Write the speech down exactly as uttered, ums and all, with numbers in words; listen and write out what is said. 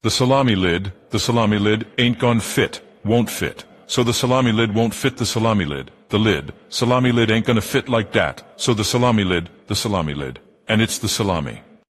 The salami lid, the salami lid ain't gon' fit, won't fit. So the salami lid won't fit the salami lid. The lid, salami lid ain't gonna fit like that. So the salami lid, the salami lid. And it's the salami.